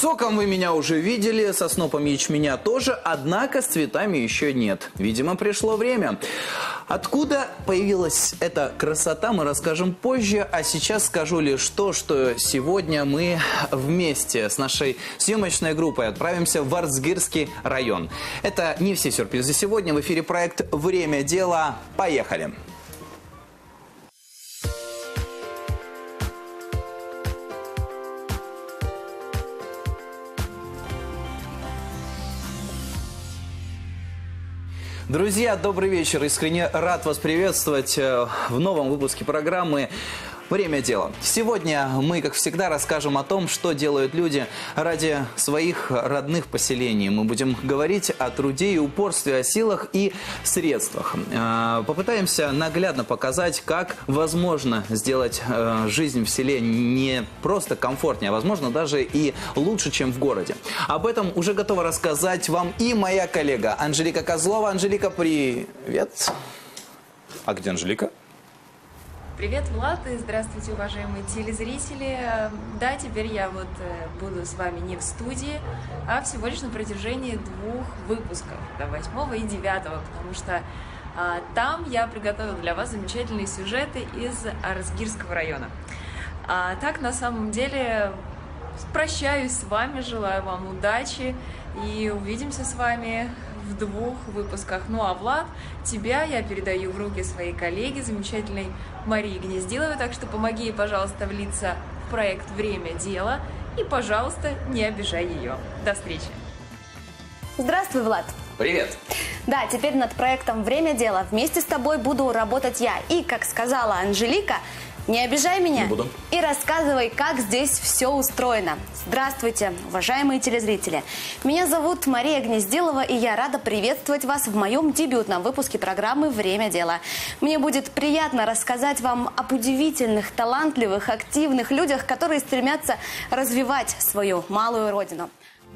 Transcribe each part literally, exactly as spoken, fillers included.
соком вы меня уже видели, со снопом ячменя тоже, однако с цветами еще нет. Видимо, пришло время. Откуда появилась эта красота, мы расскажем позже, а сейчас скажу лишь то, что сегодня мы вместе с нашей съемочной группой отправимся в Арцгирский район. Это не все сюрпризы сегодня, в эфире проект «Время дела». Поехали! Друзья, добрый вечер. Искренне рад вас приветствовать в новом выпуске программы «Время дела». Сегодня мы, как всегда, расскажем о том, что делают люди ради своих родных поселений. Мы будем говорить о труде и упорстве, о силах и средствах. Попытаемся наглядно показать, как возможно сделать жизнь в селе не просто комфортнее, а возможно даже и лучше, чем в городе. Об этом уже готова рассказать вам и моя коллега Анжелика Козлова. Анжелика, привет. А где Анжелика? Привет, Влад, и здравствуйте, уважаемые телезрители. Да, теперь я вот буду с вами не в студии, а всего лишь на протяжении двух выпусков, до восьмого и девятого, потому что а, там я приготовила для вас замечательные сюжеты из Арцгирского района. А так, на самом деле, прощаюсь с вами, желаю вам удачи и увидимся с вами в двух выпусках. Ну а Влад, тебя я передаю в руки своей коллеги, замечательной Марии Гнездиловой, так что помоги ей, пожалуйста, влиться в проект «Время дела» и, пожалуйста, не обижай ее. До встречи! Здравствуй, Влад! Привет! Да, теперь над проектом «Время дела» вместе с тобой буду работать я. И, как сказала Анжелика, не обижай меня не буду. И рассказывай, как здесь все устроено. Здравствуйте, уважаемые телезрители. Меня зовут Мария Гнездилова, и я рада приветствовать вас в моем дебютном выпуске программы «Время дела». Мне будет приятно рассказать вам об удивительных, талантливых, активных людях, которые стремятся развивать свою малую родину.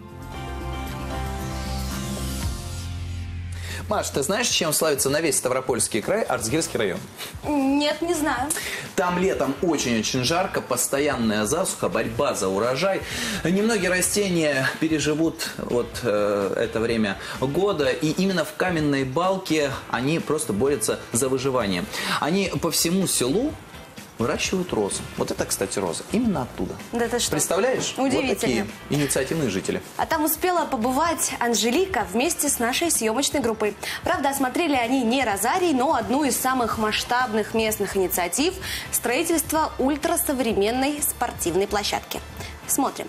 Маш, ты знаешь, чем славится на весь Ставропольский край Арцгирский район? Нет, не знаю. Там летом очень-очень жарко, постоянная засуха, борьба за урожай. Немногие растения переживут вот э, это время года, и именно в Каменной Балке они просто борются за выживание. Они по всему селу выращивают розы. Вот это, кстати, роза. Именно оттуда. Да ты что? Представляешь? Удивительно. Вот такие инициативные жители. А там успела побывать Анжелика вместе с нашей съемочной группой. Правда, осмотрели они не Розарий, но одну из самых масштабных местных инициатив – строительство ультрасовременной спортивной площадки. Смотрим.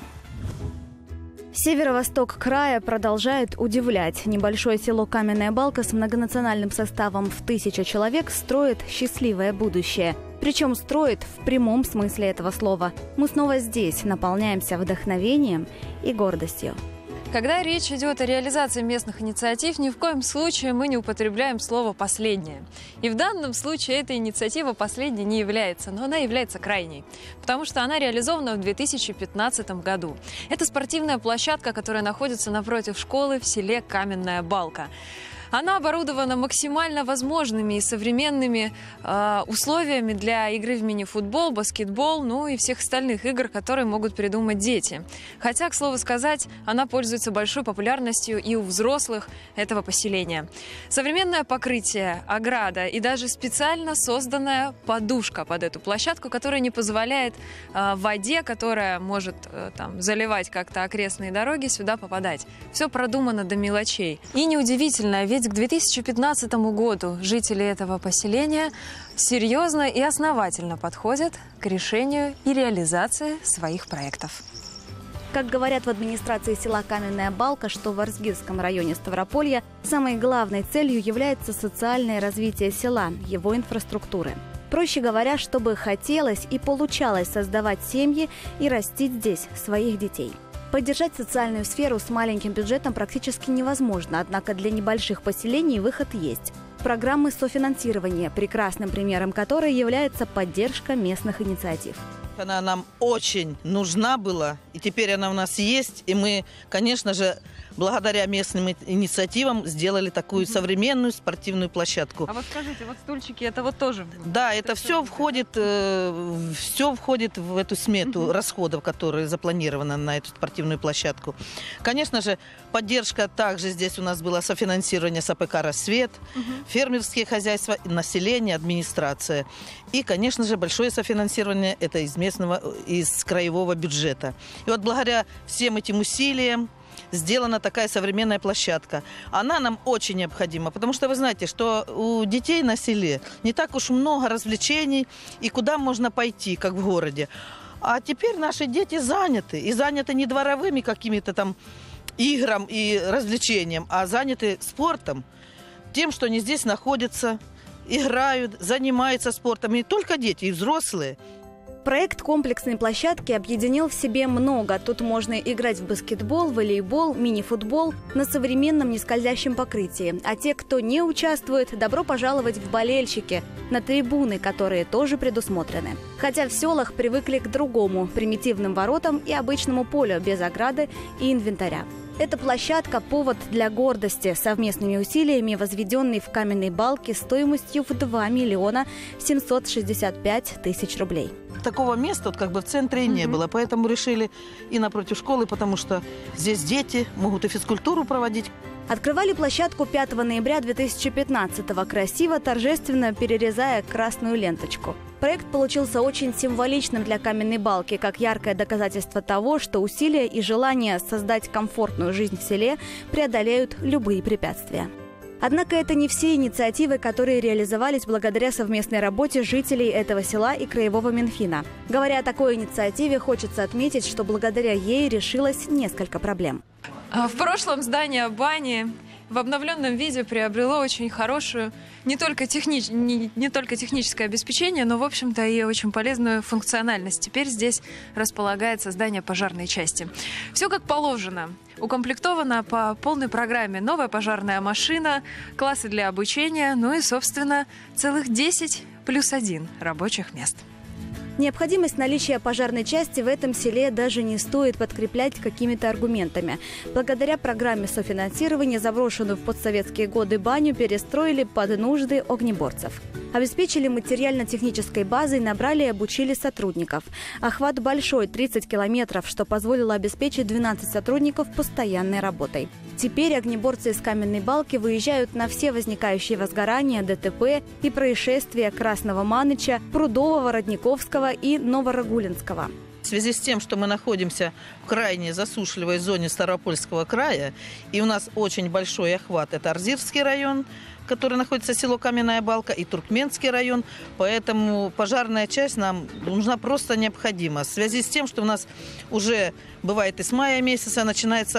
Северо-восток края продолжает удивлять. Небольшое село Каменная Балка с многонациональным составом в тысячу человек строит счастливое будущее. Причем строит в прямом смысле этого слова. Мы снова здесь, наполняемся вдохновением и гордостью. Когда речь идет о реализации местных инициатив, ни в коем случае мы не употребляем слово «последнее». И в данном случае эта инициатива последней не является, но она является крайней, потому что она реализована в две тысячи пятнадцатом году. Это спортивная площадка, которая находится напротив школы в селе Каменная Балка. Она оборудована максимально возможными и современными э, условиями для игры в мини-футбол, баскетбол, ну и всех остальных игр, которые могут придумать дети. Хотя, к слову сказать, она пользуется большой популярностью и у взрослых этого поселения. Современное покрытие, ограда и даже специально созданная подушка под эту площадку, которая не позволяет э, воде, которая может э, там, заливать как-то окрестные дороги, сюда попадать. Все продумано до мелочей. И неудивительно, ведь к две тысячи пятнадцатому году жители этого поселения серьезно и основательно подходят к решению и реализации своих проектов. Как говорят в администрации села Каменная Балка, что в Арцгирском районе Ставрополья, самой главной целью является социальное развитие села, его инфраструктуры. Проще говоря, чтобы хотелось и получалось создавать семьи и растить здесь своих детей. Поддержать социальную сферу с маленьким бюджетом практически невозможно, однако для небольших поселений выход есть. Программы софинансирования, прекрасным примером которой является поддержка местных инициатив. Она нам очень нужна была, и теперь она у нас есть, и мы, конечно же, благодаря местным инициативам сделали такую современную спортивную площадку. А вот скажите, вот стульчики, это вот тоже? Да, это, это все входит, э, все входит в эту смету uh-huh. расходов, которые запланированы на эту спортивную площадку. Конечно же, поддержка также здесь у нас была софинансирование с АПК «Рассвет», uh-huh. фермерские хозяйства, население, администрация. И, конечно же, большое софинансирование это из местного, из краевого бюджета. И вот благодаря всем этим усилиям сделана такая современная площадка. Она нам очень необходима, потому что вы знаете, что у детей на селе не так уж много развлечений и куда можно пойти, как в городе. А теперь наши дети заняты. И заняты не дворовыми какими-то там играм и развлечением, а заняты спортом, тем, что они здесь находятся, играют, занимаются спортом. И не только дети, и взрослые. Проект комплексной площадки объединил в себе много. Тут можно играть в баскетбол, волейбол, мини-футбол на современном нескользящем покрытии. А те, кто не участвует, добро пожаловать в болельщики, на трибуны, которые тоже предусмотрены. Хотя в селах привыкли к другому – примитивным воротам и обычному полю без ограды и инвентаря. Эта площадка – повод для гордости. Совместными усилиями возведенный в каменной балке стоимостью в два миллиона семьсот шестьдесят пять тысяч рублей. Такого места вот как бы в центре и не mm-hmm. было, поэтому решили и напротив школы, потому что здесь дети могут и физкультуру проводить. Открывали площадку пятого ноября две тысячи пятнадцатого, красиво, торжественно перерезая красную ленточку. Проект получился очень символичным для каменной балки, как яркое доказательство того, что усилия и желание создать комфортную жизнь в селе преодолеют любые препятствия. Однако это не все инициативы, которые реализовались благодаря совместной работе жителей этого села и краевого Минфина. Говоря о такой инициативе, хочется отметить, что благодаря ей решилось несколько проблем. В прошлом здание бани в обновленном виде приобрело очень хорошую не только, технич... не, не только техническое обеспечение, но, в общем-то, и очень полезную функциональность. Теперь здесь располагается здание пожарной части. Все как положено. Укомплектована по полной программе новая пожарная машина, классы для обучения, ну и, собственно, целых десять плюс один рабочих мест. Необходимость наличия пожарной части в этом селе даже не стоит подкреплять какими-то аргументами. Благодаря программе софинансирования заброшенную в постсоветские годы баню перестроили под нужды огнеборцев. Обеспечили материально-технической базой, набрали и обучили сотрудников. Охват большой – тридцать километров, что позволило обеспечить двенадцать сотрудников постоянной работой. Теперь огнеборцы из каменной балки выезжают на все возникающие возгорания, ДТП и происшествия Красного Маныча, Прудового, Родниковского и Новорагулинского. В связи с тем, что мы находимся в крайне засушливой зоне Ставропольского края, и у нас очень большой охват – это Орзирский район, который находится село Каменная Балка, и Туркменский район. Поэтому пожарная часть нам нужна просто необходима. В связи с тем, что у нас уже бывает и с мая месяца начинается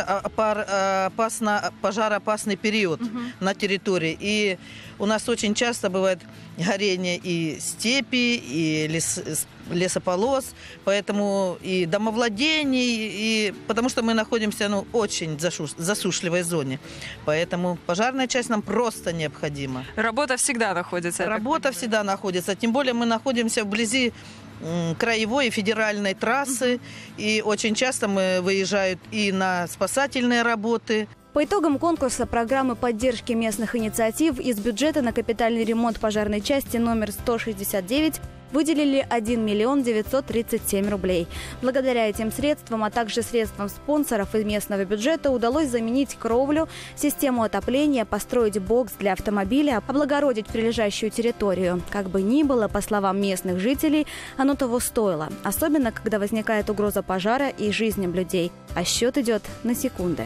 опасно, пожароопасный период угу. на территории. И у нас очень часто бывает горение и степи, и лес, лесополос, поэтому и домовладений, и, потому что мы находимся ну, очень в засушливой зоне. Поэтому пожарная часть нам просто необходима. Работа всегда находится. Работа всегда находится. Тем более мы находимся вблизи краевой и федеральной трассы, и очень часто мы выезжают и на спасательные работы. По итогам конкурса программы поддержки местных инициатив из бюджета на капитальный ремонт пожарной части номер сто шестьдесят девять выделили один миллион девятьсот тридцать семь рублей. Благодаря этим средствам, а также средствам спонсоров из местного бюджета удалось заменить кровлю, систему отопления, построить бокс для автомобиля, облагородить прилежащую территорию. Как бы ни было, по словам местных жителей, оно того стоило. Особенно, когда возникает угроза пожара и жизням людей. А счет идет на секунды.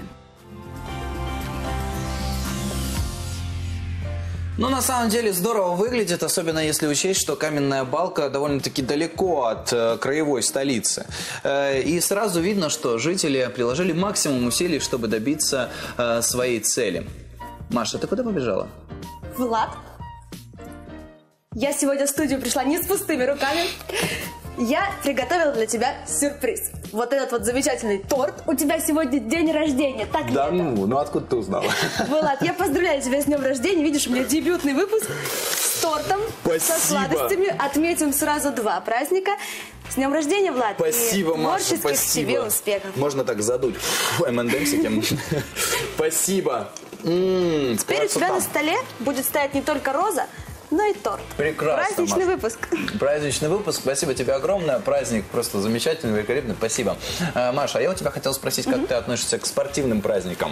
Ну, на самом деле, здорово выглядит, особенно если учесть, что Каменная Балка довольно-таки далеко от э, краевой столицы. Э, и сразу видно, что жители приложили максимум усилий, чтобы добиться э, своей цели. Маша, ты куда побежала? Влад, я сегодня в студию пришла не с пустыми руками. Я приготовила для тебя сюрприз. Вот этот вот замечательный торт. У тебя сегодня день рождения, так ли Да это? ну, ну откуда ты узнала? Влад, я поздравляю тебя с днем рождения. Видишь, у меня дебютный выпуск с тортом, Спасибо. со сладостями. Отметим сразу два праздника. С днем рождения, Влад! Спасибо, и Маша, творческих спасибо. тебе успехов. Можно так задуть эм энд эмсики. Спасибо. М-м, Теперь у тебя на столе будет стоять не только роза, но и торт. Прекрасно, Праздничный Маша. выпуск. Праздничный выпуск. Спасибо тебе огромное. Праздник просто замечательный, великолепный. Спасибо. А, Маша, а я у тебя хотел спросить, как mm-hmm. ты относишься к спортивным праздникам?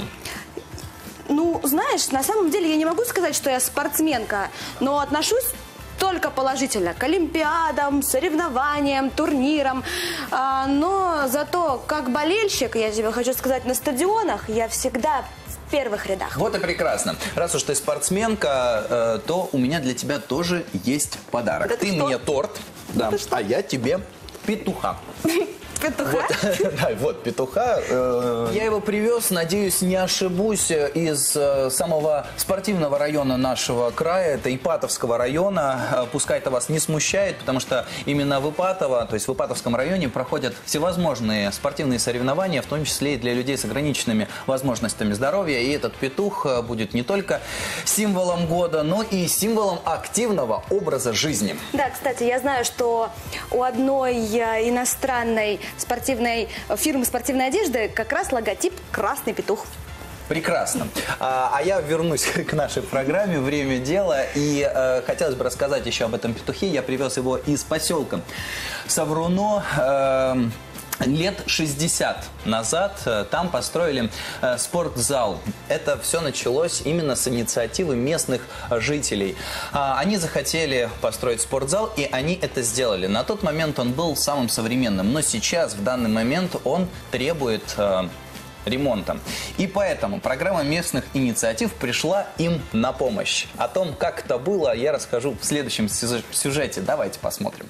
Ну, знаешь, на самом деле я не могу сказать, что я спортсменка, но отношусь только положительно к олимпиадам, соревнованиям, турнирам. А, но зато как болельщик, я тебе хочу сказать, на стадионах я всегда в первых рядах. Вот и прекрасно. Раз уж ты спортсменка, э, то у меня для тебя тоже есть подарок. Это ты что? мне торт, да, а я тебе петуха. Петуха? Вот, да, вот петуха. Э, я его привез, надеюсь, не ошибусь, из э, самого спортивного района нашего края, это Ипатовского района. Э, пускай это вас не смущает, потому что именно в Ипатово, то есть в Ипатовском районе проходят всевозможные спортивные соревнования, в том числе и для людей с ограниченными возможностями здоровья. И этот петух будет не только символом года, но и символом активного образа жизни. Да, кстати, я знаю, что у одной э, иностранной спортивной фирмы спортивной одежды как раз логотип «Красный петух». Прекрасно. А, а я вернусь к нашей программе «Время дела». И э, хотелось бы рассказать еще об этом петухе. Я привез его из поселка Савруно. Э, Лет шестьдесят назад там построили э, спортзал. Это все началось именно с инициативы местных жителей. А, они захотели построить спортзал, и они это сделали. На тот момент он был самым современным, но сейчас, в данный момент, он требует э, ремонта. И поэтому программа местных инициатив пришла им на помощь. О том, как это было, я расскажу в следующем сюжете. Давайте посмотрим.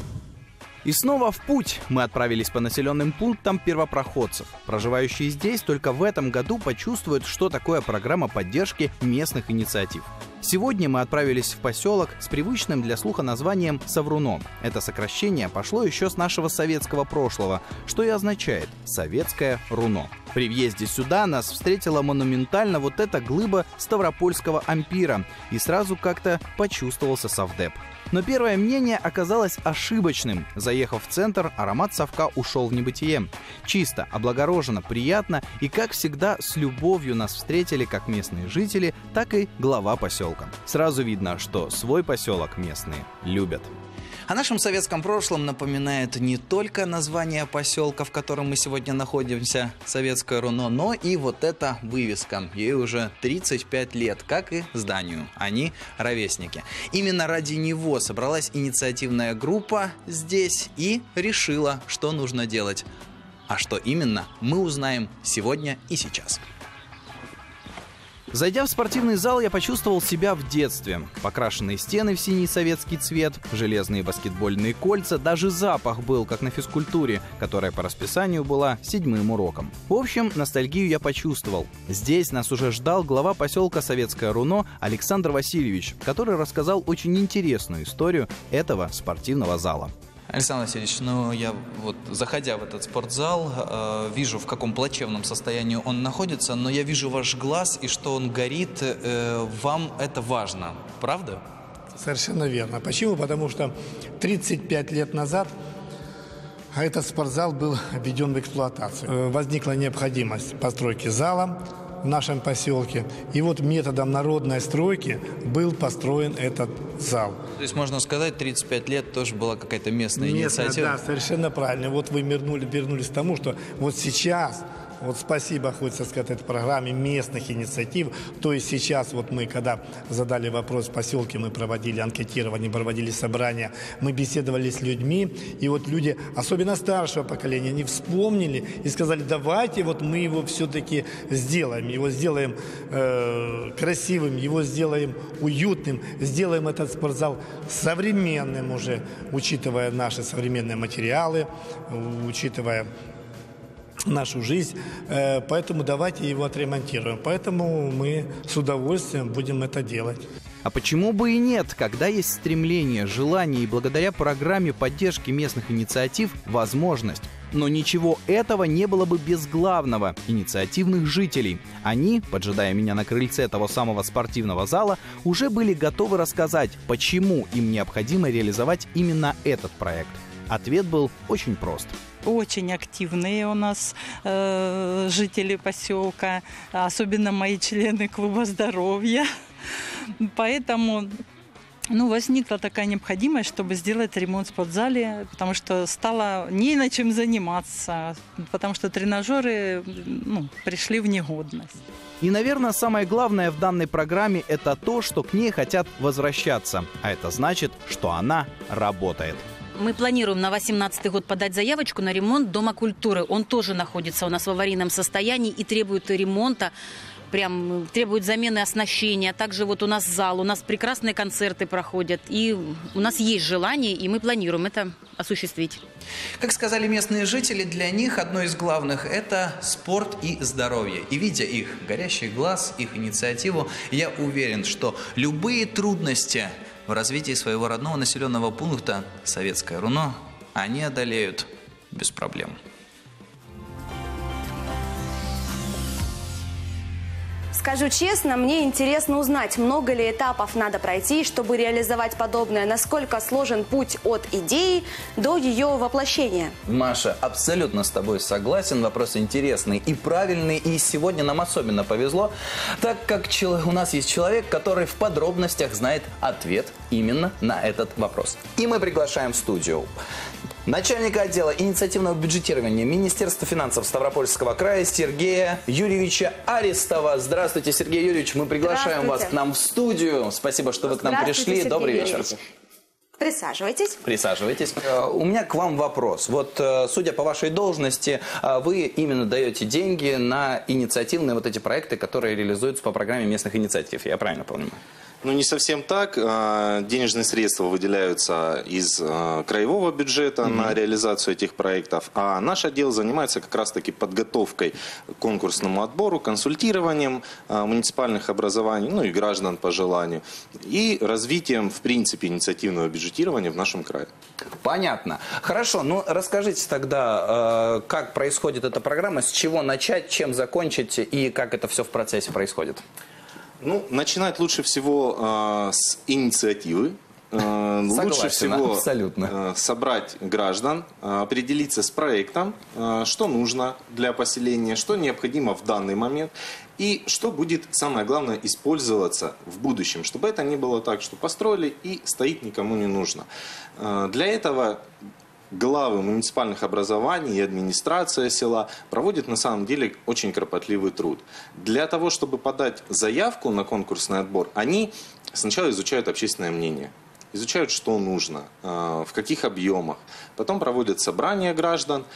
И снова в путь мы отправились по населенным пунктам первопроходцев. Проживающие здесь только в этом году почувствуют, что такое программа поддержки местных инициатив. Сегодня мы отправились в поселок с привычным для слуха названием Савруно. Это сокращение пошло еще с нашего советского прошлого, что и означает «советское руно». При въезде сюда нас встретила монументально вот эта глыба ставропольского ампира, и сразу как-то почувствовался совдеп. Но первое мнение оказалось ошибочным. Заехав в центр, аромат совка ушел в небытие. Чисто, облагороженно, приятно и, как всегда, с любовью нас встретили как местные жители, так и глава поселка. Сразу видно, что свой поселок местные любят. О нашем советском прошлом напоминает не только название поселка, в котором мы сегодня находимся, Советское Руно, но и вот эта вывеска. Ей уже тридцать пять лет, как и зданию. Они ровесники. Именно ради него собралась инициативная группа здесь и решила, что нужно делать. А что именно, мы узнаем сегодня и сейчас. Зайдя в спортивный зал, я почувствовал себя в детстве. Покрашенные стены в синий советский цвет, железные баскетбольные кольца, даже запах был, как на физкультуре, которая по расписанию была седьмым уроком. В общем, ностальгию я почувствовал. Здесь нас уже ждал глава поселка Советское Руно Александр Васильевич, который рассказал очень интересную историю этого спортивного зала. Александр Васильевич, ну я вот, заходя в этот спортзал, э, вижу, в каком плачевном состоянии он находится, но я вижу ваш глаз и что он горит. Э, вам это важно, правда? Совершенно верно. Почему? Потому что тридцать пять лет назад этот спортзал был введен в эксплуатацию. Возникла необходимость постройки зала в нашем поселке. И вот методом народной стройки был построен этот зал. То есть, можно сказать, тридцать пять лет тоже была какая-то местная Местная, инициатива? Да, совершенно правильно. Вот вы вернули, вернулись к тому, что вот сейчас... Вот спасибо, хочется сказать, этой программе местных инициатив. То есть сейчас вот мы, когда задали вопрос в поселке, мы проводили анкетирование, проводили собрания, мы беседовали с людьми. И вот люди, особенно старшего поколения, они вспомнили и сказали, давайте вот мы его все-таки сделаем. Его сделаем э, красивым, его сделаем уютным, сделаем этот спортзал современным уже, учитывая наши современные материалы, учитывая нашу жизнь, поэтому давайте его отремонтируем. Поэтому мы с удовольствием будем это делать. А почему бы и нет, когда есть стремление, желание и благодаря программе поддержки местных инициатив возможность. Но ничего этого не было бы без главного – инициативных жителей. Они, поджидая меня на крыльце того самого спортивного зала, уже были готовы рассказать, почему им необходимо реализовать именно этот проект. Ответ был очень прост. Очень активные у нас э, жители поселка, особенно мои члены клуба здоровья. Поэтому ну, возникла такая необходимость, чтобы сделать ремонт в спортзале, потому что стало не на чем заниматься, потому что тренажеры ну, пришли в негодность. И, наверное, самое главное в данной программе – это то, что к ней хотят возвращаться. А это значит, что она работает. Мы планируем на восемнадцатый год подать заявочку на ремонт Дома культуры. Он тоже находится у нас в аварийном состоянии и требует ремонта. Прям требует замены оснащения. Также вот у нас зал, у нас прекрасные концерты проходят. И у нас есть желание, и мы планируем это осуществить. Как сказали местные жители, для них одно из главных – это спорт и здоровье. И видя их горящий глаз, их инициативу, я уверен, что любые трудности в развитии своего родного населенного пункта Советское Руно они одолеют без проблем. Скажу честно, мне интересно узнать, много ли этапов надо пройти, чтобы реализовать подобное, насколько сложен путь от идеи до ее воплощения. Маша, абсолютно с тобой согласен. Вопрос интересный и правильный. И сегодня нам особенно повезло, так как у нас есть человек, который в подробностях знает ответ именно на этот вопрос. И мы приглашаем в студию начальника отдела инициативного бюджетирования Министерства финансов Ставропольского края Сергея Юрьевича Арестова. Здравствуйте, Сергей Юрьевич. Мы приглашаем вас к нам в студию. Спасибо, что вы к нам пришли. Сергей Добрый Юрьевич. вечер. Присаживайтесь. Присаживайтесь. У меня к вам вопрос. Вот, судя по вашей должности, вы именно даете деньги на инициативные вот эти проекты, которые реализуются по программе местных инициатив. Я правильно понимаю? Ну, не совсем так. Денежные средства выделяются из краевого бюджета mm-hmm. на реализацию этих проектов, а наш отдел занимается как раз-таки подготовкой к конкурсному отбору, консультированием муниципальных образований, ну и граждан по желанию, и развитием, в принципе, инициативного бюджетирования в нашем крае. Понятно. Хорошо, ну расскажите тогда, как происходит эта программа, с чего начать, чем закончить и как это все в процессе происходит? Ну, начинать лучше всего э, с инициативы. Э, лучше всего э, собрать граждан, э, определиться с проектом, э, что нужно для поселения, что необходимо в данный момент и что будет, самое главное, использоваться в будущем, чтобы это не было так, что построили и стоит никому не нужно. Э, для этого главы муниципальных образований и администрация села проводят на самом деле очень кропотливый труд. Для того, чтобы подать заявку на конкурсный отбор, они сначала изучают общественное мнение, изучают, что нужно, в каких объемах. Потом проводят собрания граждан,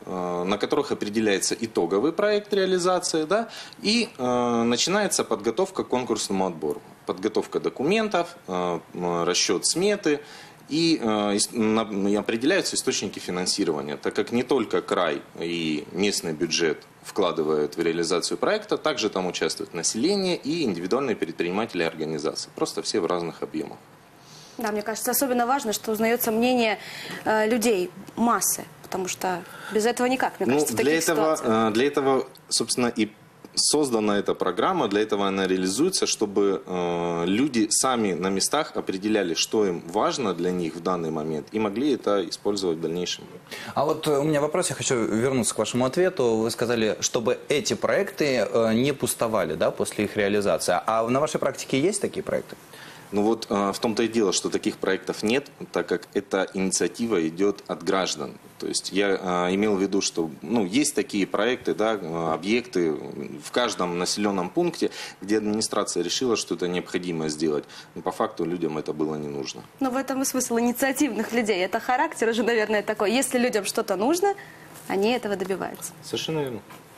на которых определяется итоговый проект реализации, да, и э, начинается подготовка к конкурсному отбору. Подготовка документов, э, расчет сметы. И э, определяются источники финансирования, так как не только край и местный бюджет вкладывают в реализацию проекта, также там участвует население и индивидуальные предприниматели и организации. Просто все в разных объемах. Да, мне кажется, особенно важно, что узнается мнение э, людей, массы, потому что без этого никак, мне кажется, ну, в для таких этого, ситуациях. Для этого, собственно, и создана эта программа, для этого она реализуется, чтобы э, люди сами на местах определяли, что им важно для них в данный момент, и могли это использовать в дальнейшем. А вот у меня вопрос, я хочу вернуться к вашему ответу. Вы сказали, чтобы эти проекты э, не пустовали, да, после их реализации. А на вашей практике есть такие проекты? Ну вот э, в том-то и дело, что таких проектов нет, так как эта инициатива идет от граждан. То есть я э, имел в виду, что ну, есть такие проекты, да, объекты в каждом населенном пункте, где администрация решила, что это необходимо сделать. Но по факту людям это было не нужно. Но в этом и смысл инициативных людей. Это характер уже, наверное, такой. Если людям что-то нужно, они этого добиваются. Совершенно верно.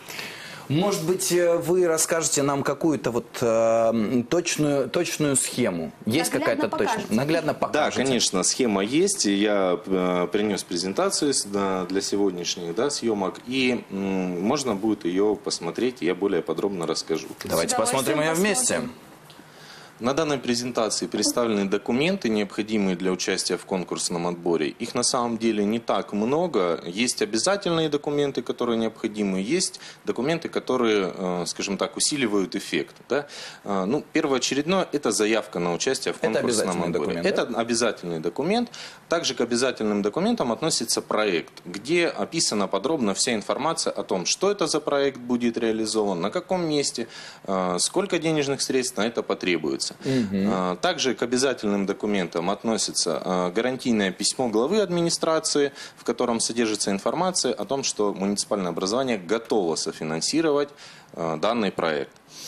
Может быть, вы расскажете нам какую-то вот э, точную, точную схему? Есть какая-то точная? Наглядно покажете? Да, конечно, схема есть. Я э, принес презентацию для, для сегодняшних да, съемок, и э, можно будет ее посмотреть, я более подробно расскажу. Давайте посмотрим ее вместе. На данной презентации представлены документы, необходимые для участия в конкурсном отборе. Их на самом деле не так много. Есть обязательные документы, которые необходимы, есть документы, которые, скажем так, усиливают эффект. Да? Ну, первоочередное – это заявка на участие в конкурсном отборе. Документ, это да? обязательный документ. Также к обязательным документам относится проект, где описана подробно вся информация о том, что это за проект будет реализован, на каком месте, сколько денежных средств на это потребуется. Угу. Также к обязательным документам относится гарантийное письмо главы администрации, в котором содержится информация о том, что муниципальное образование готово софинансировать данный проект.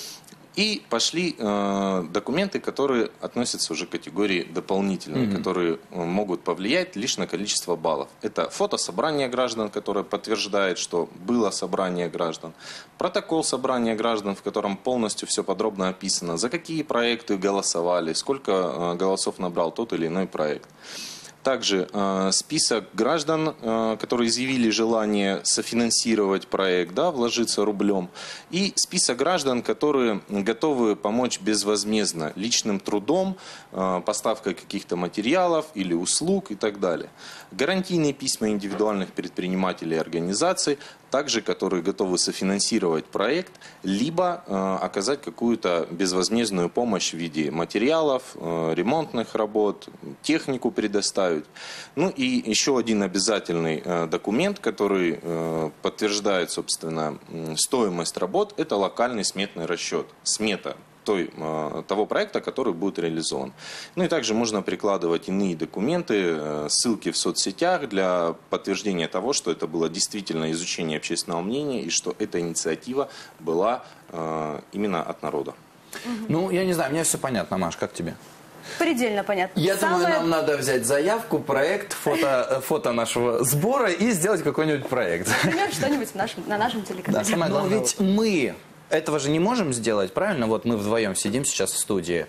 И пошли э, документы, которые относятся уже к категории дополнительные, mm-hmm. которые могут повлиять лишь на количество баллов. Это фото собрания граждан, которое подтверждает, что было собрание граждан. Протокол собрания граждан, в котором полностью все подробно описано, за какие проекты голосовали, сколько э, голосов набрал тот или иной проект. Также э, список граждан, э, которые изъявили желание софинансировать проект, да, вложиться рублем. И список граждан, которые готовы помочь безвозмездно личным трудом, э, поставкой каких-то материалов или услуг и так далее. Гарантийные письма индивидуальных предпринимателей и организаций, также которые готовы софинансировать проект, либо э, оказать какую-то безвозмездную помощь в виде материалов, э, ремонтных работ, технику предоставить. Ну и еще один обязательный э, документ, который э, подтверждает, собственно, стоимость работ, это локальный сметный расчет, смета той, э, того проекта, который будет реализован. Ну и также можно прикладывать иные документы, э, ссылки в соцсетях для подтверждения того, что это было действительно изучение общественного мнения и что эта инициатива была э, именно от народа. Ну, я не знаю, мне все понятно, Маш, как тебе? Предельно понятно. Я Самое... думаю, нам надо взять заявку, проект, фото, фото нашего сбора и сделать какой-нибудь проект. Например, что-нибудь нашем, на нашем телеканале. Да, самое главное. Но ведь мы этого же не можем сделать, правильно? Вот мы вдвоем сидим сейчас в студии.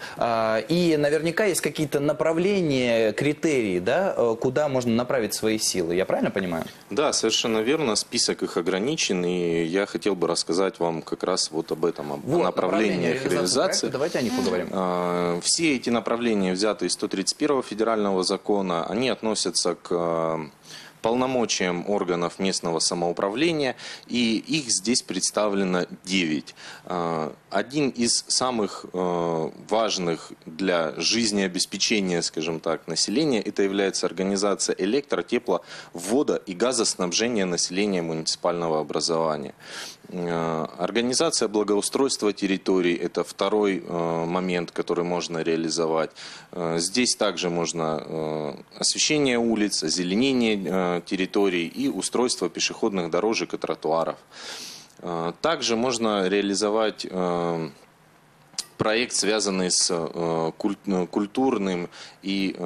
И наверняка есть какие-то направления, критерии, да, куда можно направить свои силы. Я правильно понимаю? Да, совершенно верно. Список их ограничен. И я хотел бы рассказать вам как раз вот об этом, об вот, направлениях реализации. Давайте о них поговорим. Все эти направления, взятые из сто тридцать первого федерального закона, они относятся к полномочиям органов местного самоуправления, и их здесь представлено девять. Один из самых важных для жизнеобеспечения, скажем так, населения, это является организация электро-, тепло-, водо- и газоснабжения населения муниципального образования. Организация благоустройства территорий – это второй момент, который можно реализовать. Здесь также можно освещение улиц, озеленение территорий и устройство пешеходных дорожек и тротуаров. Также можно реализовать проект, связанный с культурным и,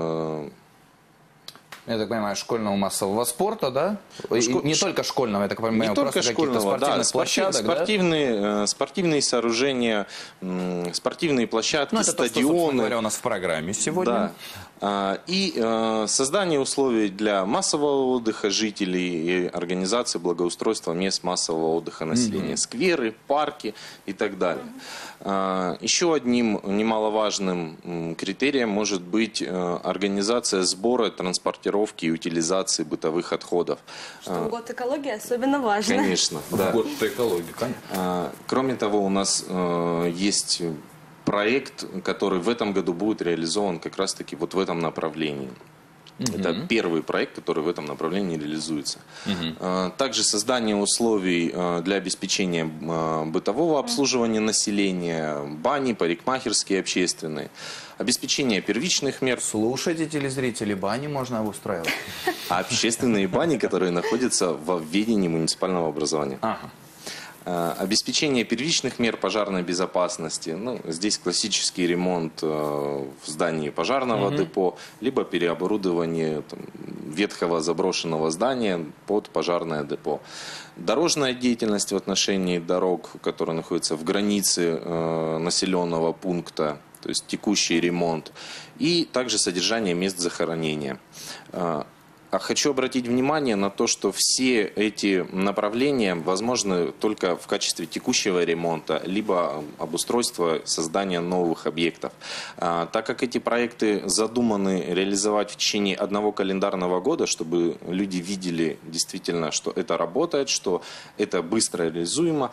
я так понимаю, школьного массового спорта, да? Шко... Не только школьного, я так понимаю, не только школьного, да, площадок, спортивные, да? спортивные сооружения, спортивные площадки, ну, это стадионы. То, что, говоря, у нас в программе сегодня. Да. И создание условий для массового отдыха жителей и организации благоустройства мест массового отдыха населения. Mm-hmm. Скверы, парки и так далее. Еще одним немаловажным критерием может быть организация сбора, транспортировки и утилизации бытовых отходов. Что в год экологии особенно важно. Конечно, да. В год экологии, конечно. Кроме того, у нас есть проект, который в этом году будет реализован как раз-таки вот в этом направлении. Mm-hmm. Это первый проект, который в этом направлении реализуется. Mm-hmm. Также создание условий для обеспечения бытового обслуживания населения, бани, парикмахерские общественные, обеспечение первичных мер. Слушайте, телезрители, бани можно обустраивать. А общественные бани, которые находятся во ведении муниципального образования. Ага. Обеспечение первичных мер пожарной безопасности. Ну, здесь классический ремонт в здании пожарного угу. депо, либо переоборудование там, ветхого заброшенного здания под пожарное депо. Дорожная деятельность в отношении дорог, которые находятся в границе э, населенного пункта, то есть текущий ремонт. И также содержание мест захоронения. Хочу обратить внимание на то, что все эти направления возможны только в качестве текущего ремонта, либо обустройства, создания новых объектов. Так как эти проекты задуманы реализовать в течение одного календарного года, чтобы люди видели действительно, что это работает, что это быстро реализуемо,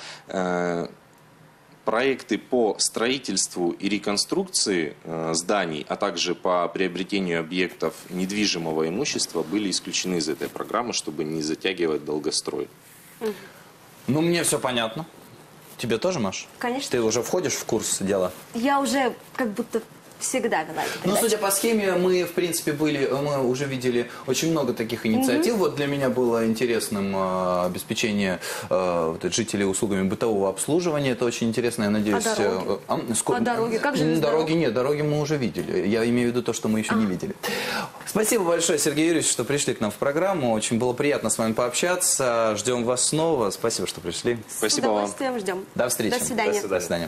проекты по строительству и реконструкции э, зданий, а также по приобретению объектов недвижимого имущества были исключены из этой программы, чтобы не затягивать долгострой. Ну, мне все понятно. Тебе тоже, Маш? Конечно. Ты уже входишь в курс дела? Я уже как будто всегда вела эту Ну, передачу. судя по схеме, мы, в принципе, были, мы уже видели очень много таких инициатив. Угу. Вот для меня было интересным э, обеспечение э, вот, жителей услугами бытового обслуживания. Это очень интересно, я надеюсь. А дороги? Э, а, сколько... а дороги? Как же без Дороги дорог? нет, дороги мы уже видели. Я имею в виду то, что мы еще а. не видели. Спасибо большое, Сергей Юрьевич, что пришли к нам в программу. Очень было приятно с вами пообщаться. Ждем вас снова. Спасибо, что пришли. Спасибо вам. С удовольствием ждем. До встречи. До свидания. До свидания.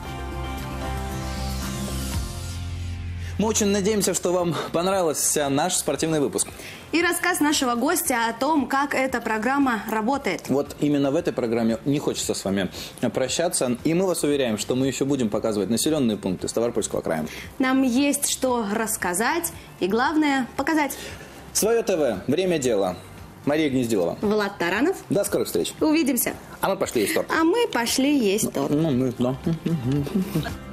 Мы очень надеемся, что вам понравился наш спортивный выпуск. И рассказ нашего гостя о том, как эта программа работает. Вот именно в этой программе не хочется с вами прощаться. И мы вас уверяем, что мы еще будем показывать населенные пункты Ставропольского края. Нам есть что рассказать и, главное, показать. Свое ТВ. Время дела. Мария Гнездилова. Влад Таранов. До скорых встреч. Увидимся. А мы пошли есть торт. А мы пошли есть торт. Ну, мы, да.